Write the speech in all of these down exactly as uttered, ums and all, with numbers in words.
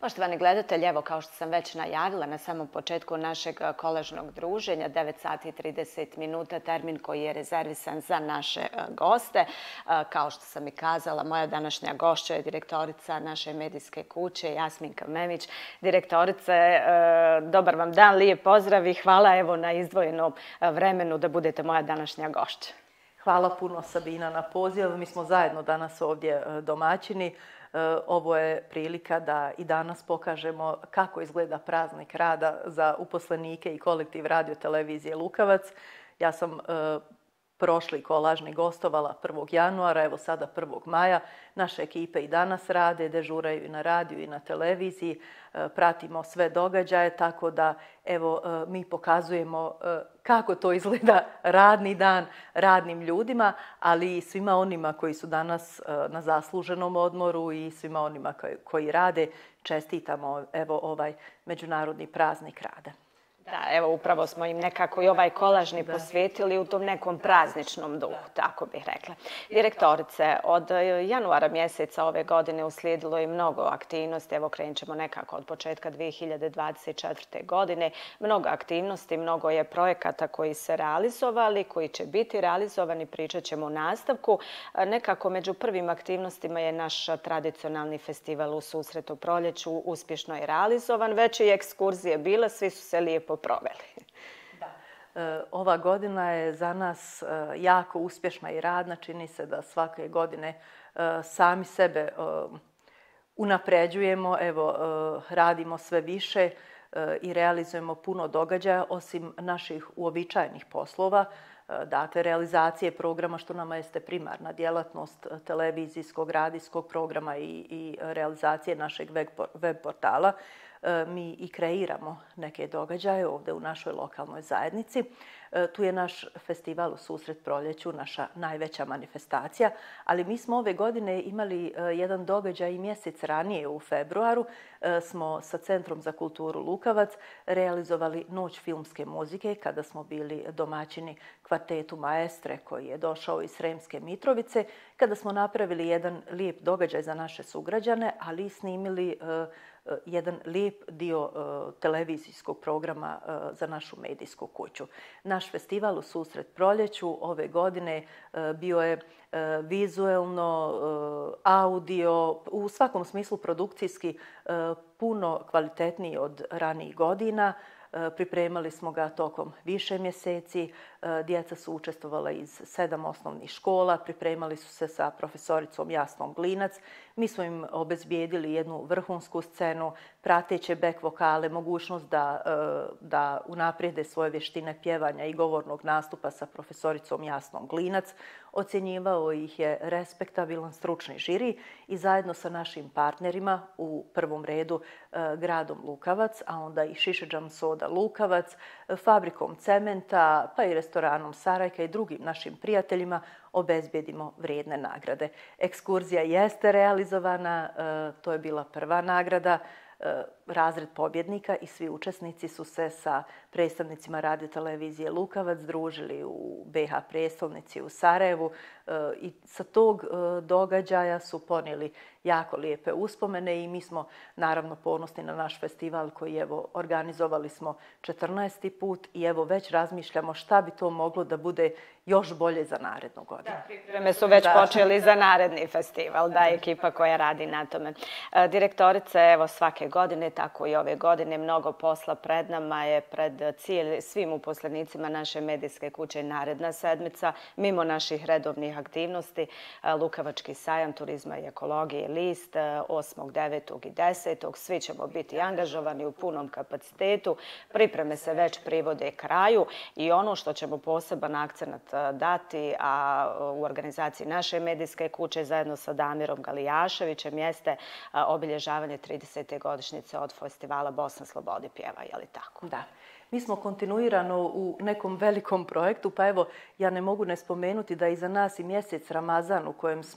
Poštovani gledatelji, evo kao što sam već najavila na samom početku našeg kolažnog druženja, devet sati i trideset minuta, termin koji je rezervisan za naše goste. Kao što sam i kazala, moja današnja gošća je direktorica naše medijske kuće, Jasminka Memić. Direktorice, dobar vam dan, lijep pozdrav i hvala evo na izdvojenom vremenu da budete moja današnja gošća. Hvala puno, Sabina, na poziv. Mi smo zajedno danas ovdje domaćini. Ovo je prilika da i danas pokažemo kako izgleda praznik rada za uposlenike i kolektiv Radio televizije Lukavac. Ja sam prošli kolažni gostovala prvog januara, evo sada prvog maja. Naše ekipe i danas rade, dežuraju i na radiju i na televiziji, pratimo sve događaje, tako da evo mi pokazujemo kako to izgleda radni dan radnim ljudima, ali i svima onima koji su danas na zasluženom odmoru i svima onima koji rade čestitamo evo ovaj Međunarodni praznik rada. Da, evo upravo smo im nekako i ovaj kolažni posvetili u tom nekom prazničnom duhu, tako bih rekla. Direktorice, od januara mjeseca ove godine uslijedilo je mnogo aktivnosti, evo krenut ćemo nekako od početka dvije hiljade dvadeset četvrte. godine. Mnogo aktivnosti, mnogo je projekata koji se realizovali, koji će biti realizovani, pričat ćemo u nastavku. Nekako među prvim aktivnostima je naš tradicionalni festival U susret u proljeću, uspješno je realizovan, već i ekskurzije bile, svi su se lijepo proveli. Da. Ova godina je za nas jako uspješna i radna. Čini se da svake godine sami sebe unapređujemo, evo, radimo sve više i realizujemo puno događaja osim naših uobičajenih poslova. Dakle, realizacije programa, što nama jeste primarna djelatnost televizijskog, radijskog programa i, i realizacije našeg web portala. Mi i kreiramo neke događaje ovdje u našoj lokalnoj zajednici. Tu je naš festival U susret proljeću, naša najveća manifestacija, ali mi smo ove godine imali jedan događaj i mjesec ranije u februaru. Smo sa Centrom za kulturu Lukavac realizovali Noć filmske muzike kada smo bili domaćini kvartetu Maestre koji je došao iz Sremske Mitrovice, kada smo napravili jedan lijep događaj za naše sugrađane, ali i snimili jedan lijep dio televizijskog programa za našu medijsku kuću. Naš festival U susret proljeću ove godine bio je vizuelno, audio, u svakom smislu produkcijski puno kvalitetniji od ranijih godina. Pripremali smo ga tokom više mjeseci. Djeca su učestvovala iz sedam osnovnih škola, pripremali su se sa profesoricom Jasnom Glinac. Mi smo im obezbijedili jednu vrhunsku scenu, prateće back vokale, mogućnost da, da unaprijede svoje vještine pjevanja i govornog nastupa sa profesoricom Jasnom Glinac. Ocjenjivao ih je respektabilan stručni žiri i zajedno sa našim partnerima, u prvom redu gradom Lukavac, a onda i Šišedžam soda Lukavac, fabrikom cementa, pa i restoranom Sarajka i drugim našim prijateljima obezbijedimo vrijedne nagrade. Ekskurzija jeste realizovana, to je bila prva nagrada. Razred pobjednika i svi učesnici su se sa predstavnicima Radio televizije Lukavac družili u be ha prijestolnici u Sarajevu i sa tog događaja su ponijeli jako lijepe uspomene i mi smo naravno ponosni na naš festival koji evo organizovali smo četrnaesti put i evo već razmišljamo šta bi to moglo da bude još bolje za narednu godinu. Da, pripreme su već da. počeli za naredni festival, da, ekipa koja radi na tome. Direktorice, evo svake godine, tako i ove godine, mnogo posla pred nama je, pred cijeli, svim uposlenicima naše medijske kuće naredna sedmica. Mimo naših redovnih aktivnosti, Lukavački sajam turizma i ekologije list osmog, devetog i desetog Svi ćemo biti angažovani u punom kapacitetu. Pripreme se već privode kraju i ono što ćemo poseban akcenat dati, a u organizaciji naše medijske kuće zajedno sa Damirom Galijaševićem jeste obilježavanje tridesete godišnjice od festivala Bosna slobodi pjeva, je li tako? Da. Mi smo kontinuirano u nekom velikom projektu, pa evo ja ne mogu ne spomenuti da je iza nas i mjesec Ramazan u kojem smo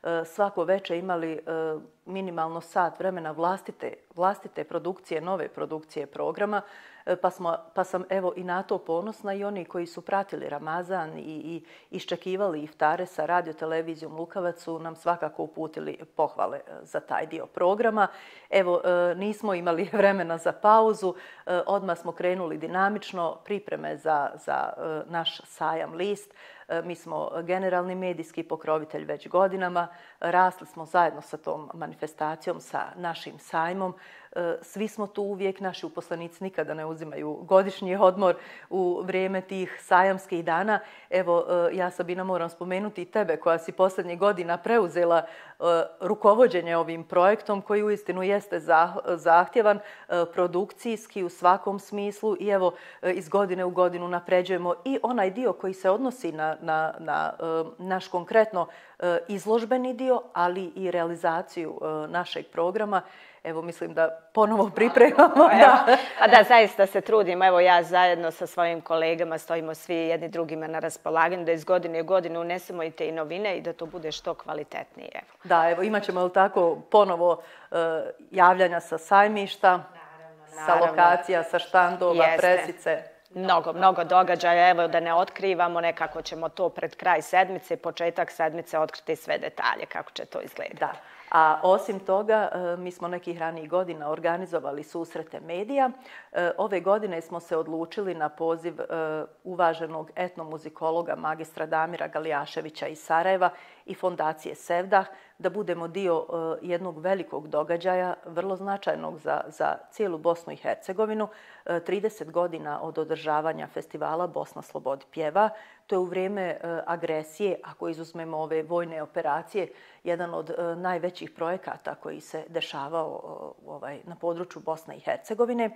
svako veče imali minimalno sat vremena vlastite, vlastite produkcije, nove produkcije programa, pa, smo, pa sam evo i na to ponosna i oni koji su pratili Ramazan i, i iščekivali iftare sa radiotelevizijom Lukavac su nam svakako uputili pohvale za taj dio programa. Evo, nismo imali vremena za pauzu, odmah smo krenuli dinamično, pripreme za, za naš sajam List. Mi smo generalni medijski pokrovitelj već godinama, rasli smo zajedno sa tom manifestacijom, sa našim sajmom. Svi smo tu uvijek, naši uposlenici nikada ne uzimaju godišnji odmor u vrijeme tih sajamskih dana. Evo, ja Sabina moram spomenuti i tebe koja si posljednjih godina preuzela rukovođenje ovim projektom koji uistinu jeste zahtjevan produkcijski u svakom smislu i evo iz godine u godinu napređujemo i onaj dio koji se odnosi na, na, na naš konkretno izložbeni dio, ali i realizaciju našeg programa. Evo, mislim da ponovo pripremamo. Da. A da, zaista se trudimo. Evo, ja zajedno sa svojim kolegama stojimo svi jedni drugima na raspolaganju da iz godine u godinu unesemo i te novine i da to bude što kvalitetnije. Evo. Da, evo, imat ćemo tako ponovo uh, javljanja sa sajmišta, naravno, sa naravno. lokacija, sa štandova, Jeste. presice. Mnogo, mnogo događaja. Evo, da ne otkrivamo, nekako ćemo to pred kraj sedmice, početak sedmice otkriti sve detalje, kako će to izgledati. Da. A osim toga, mi smo nekih ranijih godina organizovali susrete medija. Ove godine smo se odlučili na poziv uvaženog etnomuzikologa magistra Damira Galijaševića iz Sarajeva i fondacije Sevdah da budemo dio jednog velikog događaja, vrlo značajnog za, za cijelu Bosnu i Hercegovinu. trideset godina od održavanja festivala Bosna slobodi pjeva. To je u vrijeme agresije, ako izuzmemo ove vojne operacije, jedan od najvećih projekata koji se dešavao ovaj, na području Bosne i Hercegovine.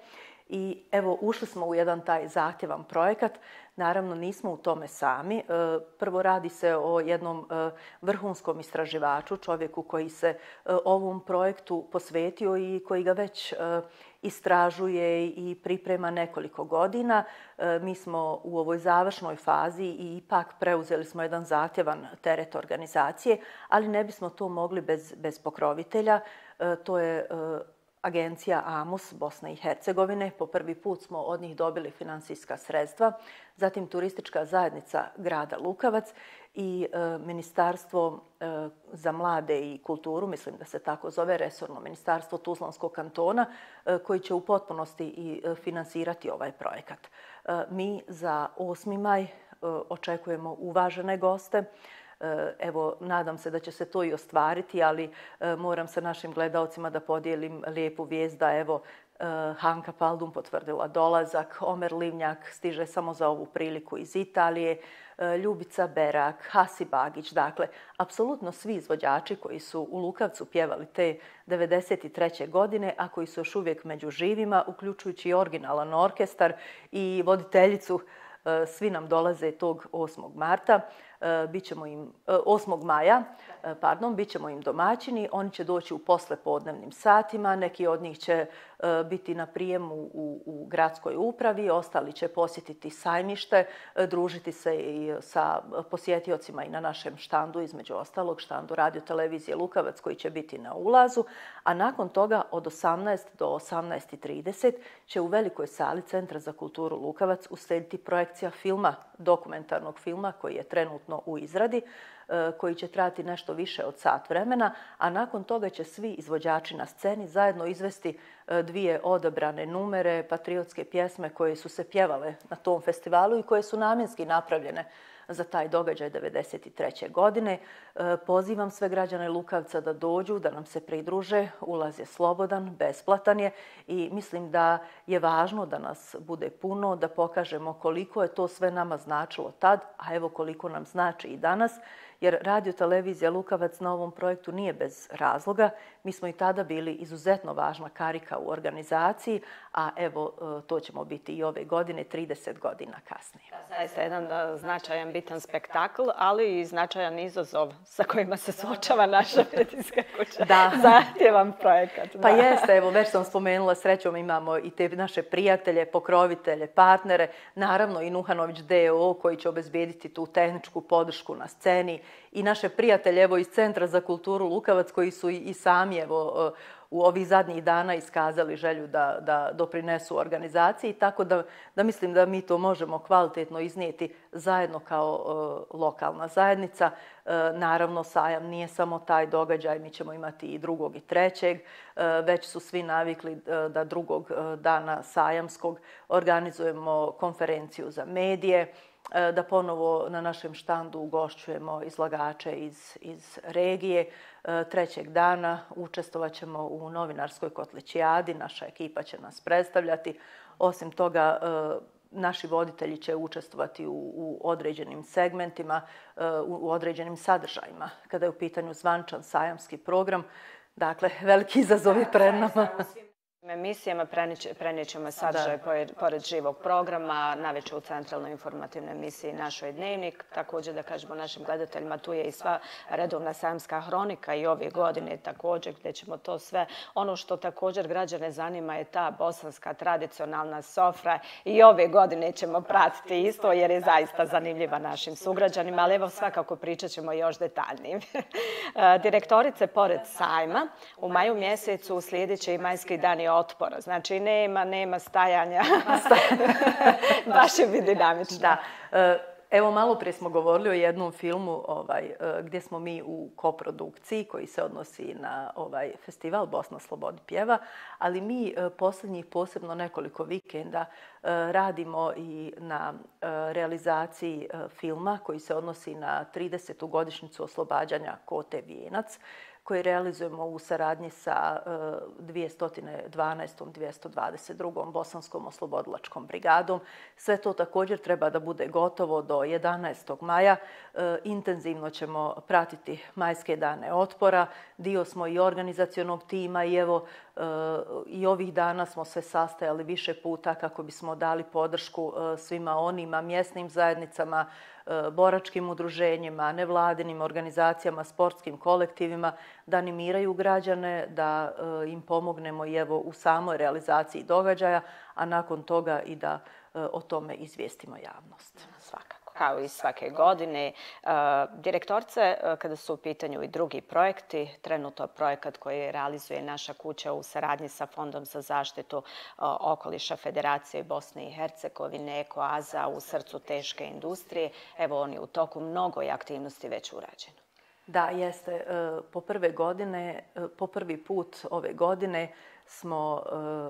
I evo, ušli smo u jedan taj zahtjevan projekat. Naravno, nismo u tome sami. Prvo radi se o jednom vrhunskom istraživaču, čovjeku koji se ovom projektu posvetio i koji ga već istražuje i priprema nekoliko godina. Mi smo u ovoj završnoj fazi i ipak preuzeli smo jedan zahtjevan teret organizacije, ali ne bismo to mogli bez, bez pokrovitelja. To je Agencija AMUS Bosne i Hercegovine. Po prvi put smo od njih dobili financijska sredstva. Zatim Turistička zajednica grada Lukavac i e, Ministarstvo e, za mlade i kulturu, mislim da se tako zove, resorno ministarstvo Tuzlanskog kantona, e, koji će u potpunosti i e, finansirati ovaj projekat. E, mi za osmi maj e, očekujemo uvažene goste. Evo, nadam se da će se to i ostvariti, ali moram sa našim gledalcima da podijelim lijepu vijest da evo Hanka Paldum potvrdila dolazak, Omer Livnjak stiže samo za ovu priliku iz Italije, Ljubica Berak, Hasi Bagić, dakle, apsolutno svi izvođači koji su u Lukavcu pjevali te devedeset treće godine, a koji su još uvijek među živima, uključujući i originalan orkestar i voditeljicu, svi nam dolaze tog osmog marta. Bićemo im, osmog maja, pardon, bit ćemo im domaćini. Oni će doći u poslepodnevnim satima, neki od njih će biti na prijemu u, u gradskoj upravi, ostali će posjetiti sajmište, družiti se i sa posjetiocima i na našem štandu, između ostalog štandu radiotelevizije Lukavac koji će biti na ulazu, a nakon toga od osamnaest do osamnaest i trideset će u velikoj sali Centra za kulturu Lukavac uslijediti projekcija filma, dokumentarnog filma koji je trenutno u izradi, koji će trajati nešto više od sat vremena, a nakon toga će svi izvođači na sceni zajedno izvesti dvije odabrane numere, patriotske pjesme koje su se pjevale na tom festivalu i koje su namjenski napravljene za taj događaj devedeset treće godine. Pozivam sve građane Lukavca da dođu, da nam se pridruže. Ulaz je slobodan, besplatan je i mislim da je važno da nas bude puno, da pokažemo koliko je to sve nama značilo tad, a evo koliko nam znači i danas, jer radiotelevizija Lukavac na ovom projektu nije bez razloga. Mi smo i tada bili izuzetno važna karika u organizaciji, a evo to ćemo biti i ove godine, trideset godina kasnije. Zaista jedan značajan, bitan spektakl, ali i značajan izazov sa kojima se suočava naša medijska kuća. Da. Zahtjevan projekat. Pa jeste, evo već sam spomenula, srećom imamo i te naše prijatelje, pokrovitelje, partnere, naravno i Nuhanović D O O koji će obezbijediti tu tehničku podršku na sceni, i naše prijatelje evo, iz Centra za kulturu Lukavac koji su i sami evo, u ovih zadnjih dana iskazali želju da, da doprinesu organizaciji, tako da, da mislim da mi to možemo kvalitetno iznijeti zajedno kao uh, lokalna zajednica. Uh, naravno, sajam nije samo taj događaj, mi ćemo imati i drugog i trećeg. Uh, već su svi navikli uh, da drugog uh, dana sajamskog organizujemo konferenciju za medije, da ponovo na našem štandu ugošćujemo izlagače iz, iz regije. Trećeg dana učestvovat ćemo u novinarskoj kotlićijadi, naša ekipa će nas predstavljati. Osim toga, naši voditelji će učestvovati u, u određenim segmentima, u, u određenim sadržajima. Kada je u pitanju zvančan sajamski program, dakle, veliki izazov je pred nama. Emisijama prenijet ćemo sadržaj pored živog programa, navečer u centralnoj informativnoj emisiji Našoj dnevnik. Također da kažemo našim gledateljima, tu je i sva redovna sajamska hronika i ove godine također gdje ćemo to sve. Ono što također građane zanima je ta bosanska tradicionalna sofra i ove godine ćemo pratiti isto jer je zaista zanimljiva našim sugrađanima, ali evo svakako pričat ćemo još detaljnije. Direktorice, pored sajma, u maju mjesecu uslijedit će i majski dani otpora. Znači, nema, nema stajanja. Baš je bi dinamično. Da. Evo, malo prije smo govorili o jednom filmu ovaj, gdje smo mi u koprodukciji koji se odnosi na ovaj festival Bosna slobodi pjeva, ali mi posljednjih posebno nekoliko vikenda radimo i na realizaciji filma koji se odnosi na tridesetu godišnjicu oslobađanja Kote Vijenac, koji realizujemo u saradnji sa dvjesto dvanaestom dvjesto dvadeset drugom Bosanskom oslobodilačkom brigadom. Sve to također treba da bude gotovo do jedanaestog maja. Intenzivno ćemo pratiti majske dane otpora. Dio smo i organizacionog tima i evo i ovih dana smo se sastajali više puta kako bismo dali podršku svima onima mjesnim zajednicama, boračkim udruženjima, nevladinim organizacijama, sportskim kolektivima, da animiraju građane, da im pomognemo i evo u samoj realizaciji događaja, a nakon toga i da o tome izvijestimo javnost. Svakako. Kao i svake godine. Direktorice, kada su u pitanju i drugi projekti, trenutno projekat koji realizuje naša kuća u saradnji sa Fondom za zaštitu okoliša Federacije Bosne i Hercegovine, Ekoaza u srcu teške industrije, evo oni u toku mnogo je aktivnosti već urađeno. Da, jeste. Po prve godine, po prvi put ove godine smo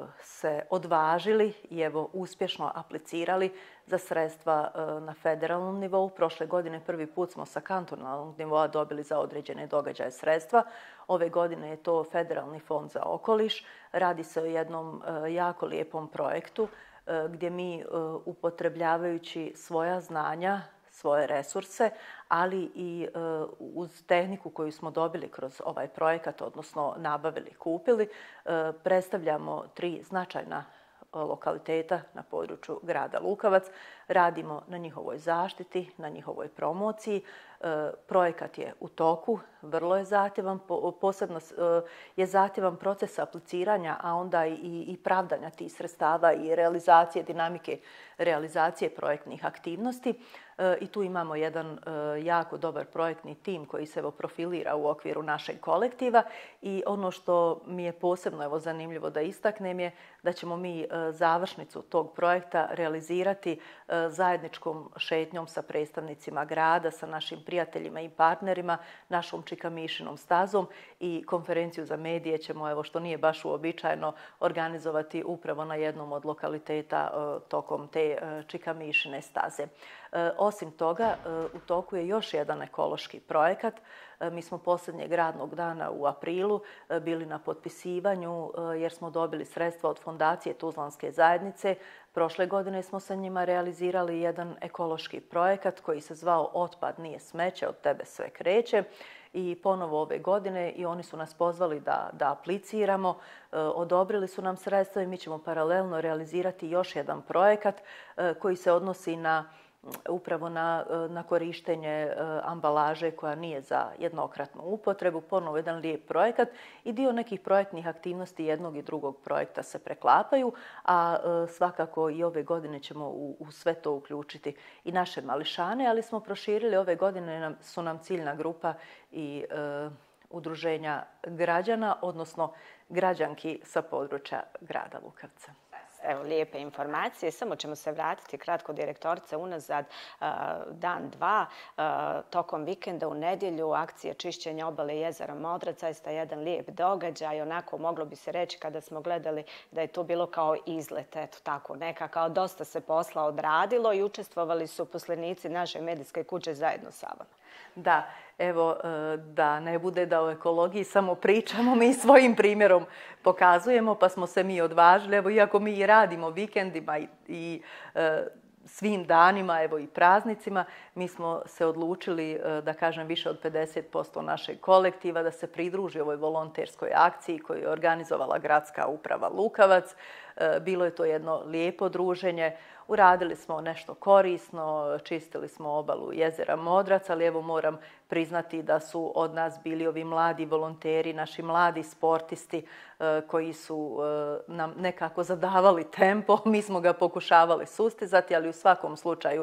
se odvažili i evo uspješno aplicirali za sredstva na federalnom nivou. Prošle godine prvi put smo sa kantonalnog nivoa dobili za određene događaje sredstva. Ove godine je to Federalni fond za okoliš. Radi se o jednom jako lijepom projektu gdje mi upotrebljavajući svoja znanja, svoje resurse, ali i uz tehniku koju smo dobili kroz ovaj projekat, odnosno nabavili, kupili, predstavljamo tri značajna lokaliteta na području grada Lukavac. Radimo na njihovoj zaštiti, na njihovoj promociji. Projekat je u toku, vrlo je zahtjevan, posebno je zahtjevan proces apliciranja, a onda i, i pravdanja tih sredstava i realizacije, dinamike realizacije projektnih aktivnosti. I tu imamo jedan jako dobar projektni tim koji se evo profilira u okviru našeg kolektiva i ono što mi je posebno evo zanimljivo da istaknem je da ćemo mi završnicu tog projekta realizirati zajedničkom šetnjom sa predstavnicima grada, sa našim prijateljima i partnerima, našom Čikamišinom stazom i konferenciju za medije ćemo, evo što nije baš uobičajeno, organizovati upravo na jednom od lokaliteta tokom te Čikamišine staze. Osim toga, u toku je još jedan ekološki projekat. Mi smo posljednjeg radnog dana u aprilu bili na potpisivanju jer smo dobili sredstva od Fondacije Tuzlanske zajednice. Prošle godine smo sa njima realizirali jedan ekološki projekat koji se zvao Otpad nije smeće, od tebe sve kreće. I ponovo ove godine i oni su nas pozvali da, da apliciramo, odobrili su nam sredstva i mi ćemo paralelno realizirati još jedan projekat koji se odnosi na upravo na, na korištenje ambalaže koja nije za jednokratnu upotrebu. Ponovo jedan lijep projekat i dio nekih projektnih aktivnosti jednog i drugog projekta se preklapaju, a svakako i ove godine ćemo u, u sve to uključiti i naše mališane, ali smo proširili ove godine, nam, su nam ciljna grupa i e, udruženja građana, odnosno građanki sa područja grada Lukavca. Evo, lijepe informacije. Samo ćemo se vratiti kratko, direktorice, unazad dan, dva, tokom vikenda u nedjelju, akcija čišćenja obale jezera Modrac, zaista jedan lijep događaj. Onako, moglo bi se reći kada smo gledali da je to bilo kao izlet, eto tako, neka, kao dosta se posla odradilo i učestvovali su uposlenici naše medijske kuće zajedno sa vama. Da, evo, da ne bude da o ekologiji samo pričamo, mi svojim primjerom pokazujemo, pa smo se mi odvažili. Evo, iako mi i radimo vikendima i, i e, svim danima, evo i praznicima, mi smo se odlučili, da kažem, više od pedeset posto našeg kolektiva da se pridruži ovoj volonterskoj akciji koju je organizovala Gradska uprava Lukavac. Bilo je to jedno lijepo druženje. Uradili smo nešto korisno, čistili smo obalu jezera Modrac, ali evo moram priznati da su od nas bili ovi mladi volonteri, naši mladi sportisti koji su nam nekako zadavali tempo. Mi smo ga pokušavali sustizati, ali u svakom slučaju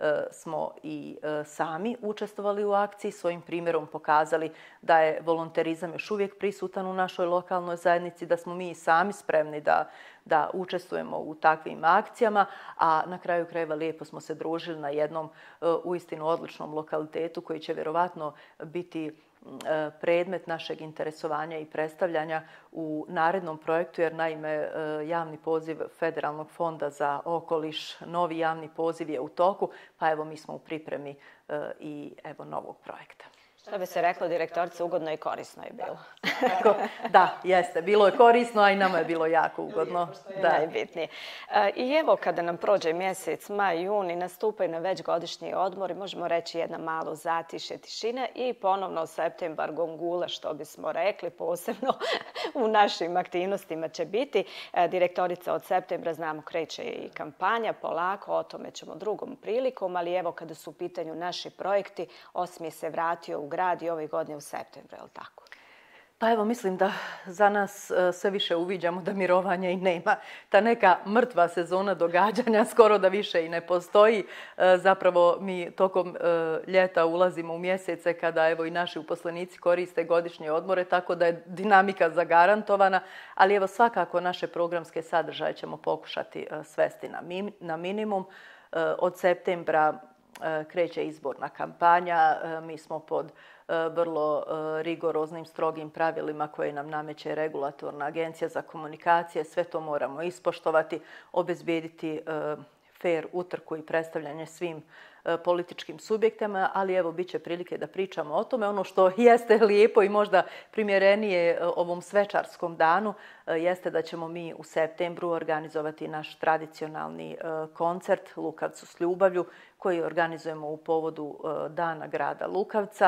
smo i sami učestvovali u akciji, svojim primjerom pokazali da je volonterizam još uvijek prisutan u našoj lokalnoj zajednici, da smo mi i sami spremni da da učestvujemo u takvim akcijama, a na kraju krajeva lijepo smo se družili na jednom uistinu odličnom lokalitetu koji će vjerovatno biti predmet našeg interesovanja i predstavljanja u narednom projektu, jer naime javni poziv Federalnog fonda za okoliš, novi javni poziv je u toku, pa evo mi smo u pripremi i evo novog projekta. Što bi se reklo, direktorica, ugodno i korisno je bilo. Da, jeste. Bilo je korisno, a i nama je bilo jako ugodno. Da, najbitnije. I evo, kada nam prođe mjesec, maj, jun i nastupaju na već godišnji odmor, možemo reći jedna malo zatiše, tišina i ponovno septembar gongula, što bismo rekli, posebno u našim aktivnostima će biti. Direktorica, od septembra, znamo, kreće i kampanja, polako, o tome ćemo drugom prilikom, ali evo, kada su u pitanju naši projekti, Osmijeh se vratio u grad i ove godine u septembru, je li tako? Pa evo, mislim da za nas sve više uviđamo da mirovanja i nema. Ta neka mrtva sezona događanja skoro da više i ne postoji. Zapravo mi tokom ljeta ulazimo u mjesece kada evo i naši uposlenici koriste godišnje odmore, tako da je dinamika zagarantovana. Ali evo svakako naše programske sadržaje ćemo pokušati svesti na minimum. Od septembra kreće izborna kampanja. Mi smo pod vrlo rigoroznim, strogim pravilima koje nam nameće regulatorna agencija za komunikacije. Sve to moramo ispoštovati, obezbijediti fer utrku i predstavljanje svim političkim subjektima, ali evo bit će prilike da pričamo o tome. Ono što jeste lijepo i možda primjerenije ovom svečarskom danu jeste da ćemo mi u septembru organizovati naš tradicionalni koncert Lukavcu s ljubavlju koji organizujemo u povodu Dana grada Lukavca.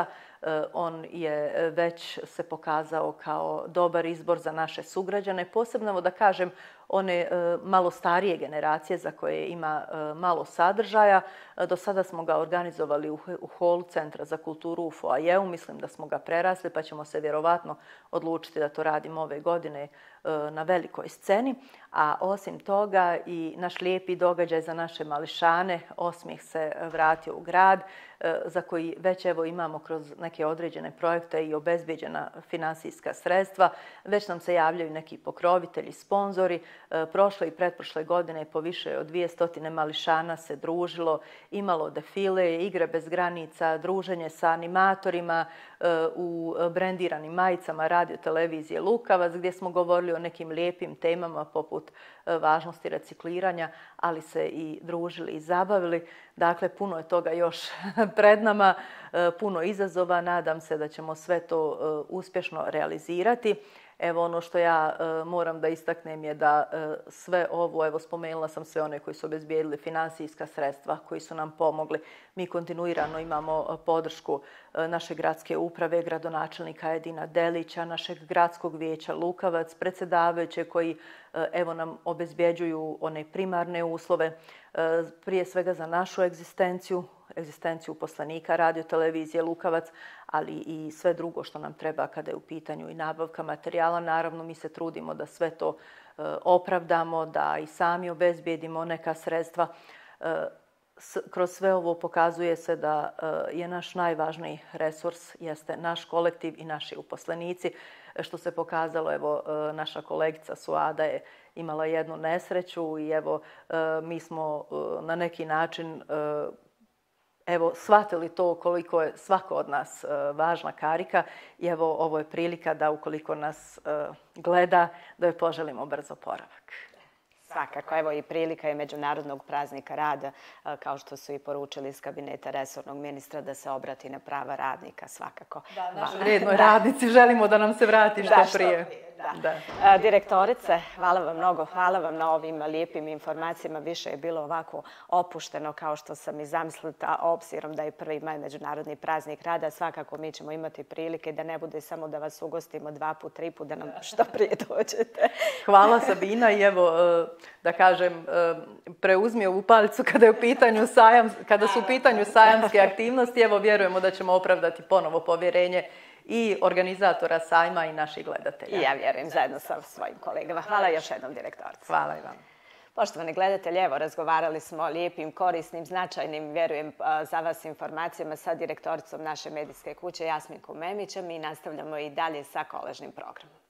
On je već se pokazao kao dobar izbor za naše sugrađane, posebno da kažem one malo starije generacije za koje ima malo sadržaja. Do sada smo ga organizovali u holu Centra za kulturu u foajeu. Mislim da smo ga prerasli, pa ćemo se vjerovatno odlučiti da to radimo ove godine na velikoj sceni. A osim toga i naš lijepi događaj za naše mališane, Osmijeh se vratio u grad, za koji već evo imamo kroz neke određene projekte i obezbijeđena finansijska sredstva. Već nam se javljaju neki pokrovitelji, sponzori. Prošle i pretprošle godine po više od dvjesto mališana se družilo, imalo defile, igre bez granica, druženje sa animatorima u brendiranim majicama radio televizije Lukavac, gdje smo govorili o nekim lijepim temama poput važnosti recikliranja, ali se i družili i zabavili. Dakle, puno je toga još pred nama, puno izazova. Nadam se da ćemo sve to uspješno realizirati. Evo ono što ja e, moram da istaknem je da e, sve ovo, evo spomenula sam sve one koji su obezbijedili finansijska sredstva, koji su nam pomogli. Mi kontinuirano imamo podršku e, naše gradske uprave, gradonačelnika Edina Delića, našeg gradskog vijeća Lukavac, predsjedavajuće koji e, evo nam obezbjeđuju one primarne uslove, e, prije svega za našu egzistenciju, egzistenciju uposlenika radiotelevizije Lukavac, ali i sve drugo što nam treba kada je u pitanju i nabavka materijala. Naravno, mi se trudimo da sve to e, opravdamo, da i sami obezbijedimo neka sredstva. E, s, kroz sve ovo pokazuje se da e, je naš najvažniji resurs jeste naš kolektiv i naši uposlenici, što se pokazalo, evo, e, naša kolegica Suada je imala jednu nesreću i evo, e, mi smo e, na neki način e, Evo, shvatili to koliko je svako od nas e, važna karika i evo, ovo je prilika da ukoliko nas e, gleda, da joj poželimo brzo oporavak. Svakako, evo i prilika je Međunarodnog praznika rada, kao što su i poručili iz kabineta resornog ministra, da se obrati na prava radnika, svakako. Da, našoj vrijednoj radnici želimo da nam se vrati što da, što prije. prije. Da. Da. Direktorice, hvala vam mnogo, hvala vam na ovim lijepim informacijama. Više je bilo ovako opušteno kao što sam i zamislila, obzirom da je prvi maj Međunarodni praznik rada. Svakako mi ćemo imati prilike da ne bude samo da vas ugostimo dva put, tri put, da nam što prije dođete. Hvala Sabina i evo, da kažem, preuzmi ovu palicu kada, je u pitanju sajam, kada su u pitanju sajamske aktivnosti. Evo, vjerujemo da ćemo opravdati ponovo povjerenje i organizatora sajma i naših gledatelja. I ja vjerujem zajedno sa svojim kolegama. Hvala još jednom, direktorice. Hvala i vam. Poštovani gledatelji, evo razgovarali smo o lijepim, korisnim, značajnim, vjerujem za vas informacijama sa direktoricom naše medijske kuće Jasminkom Memićem i nastavljamo i dalje sa koležnim programom.